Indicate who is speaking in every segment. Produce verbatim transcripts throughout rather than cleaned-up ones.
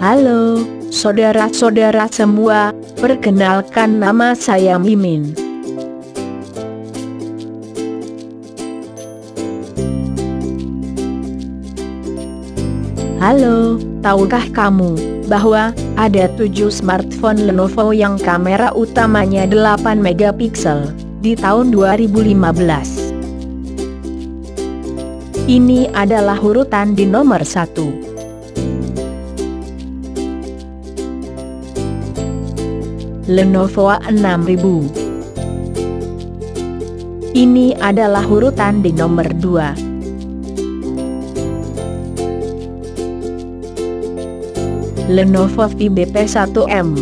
Speaker 1: Halo, saudara-saudara semua, perkenalkan nama saya Mimin. Halo, tahukah kamu bahwa ada tujuh smartphone Lenovo yang kamera utamanya delapan megapiksel di tahun dua ribu lima belas? Ini adalah urutan di nomor satu. Lenovo A enam ribu. Ini adalah urutan di nomor dua. Lenovo V B P satu M.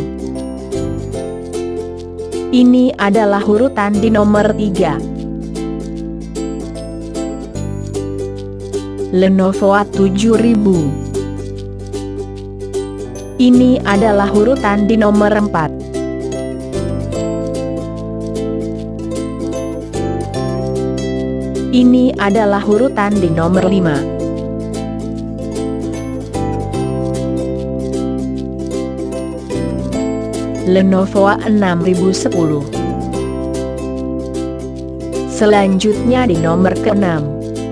Speaker 1: Ini adalah urutan di nomor tiga. Lenovo A tujuh ribu. Ini adalah urutan di nomor empat. Ini adalah urutan di nomor lima. Lenovo A enam ribu sepuluh. Selanjutnya di nomor keenam.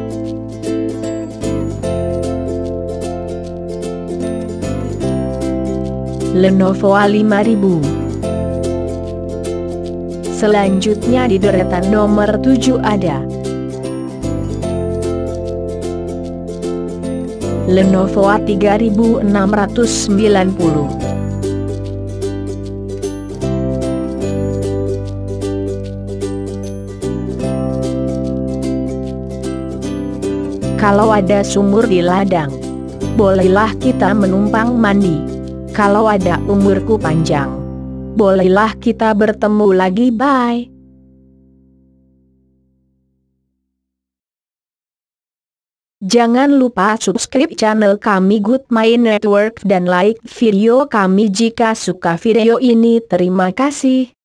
Speaker 1: Lenovo A lima ribu. Selanjutnya di deretan nomor tujuh ada Lenovo A tiga ribu enam ratus sembilan puluh. Kalau ada sumur di ladang, bolehlah kita menumpang mandi. Kalau ada umurku panjang, bolehlah kita bertemu lagi. Bye. Jangan lupa subscribe channel kami Good My Network dan like video kami jika suka video ini. Terima kasih.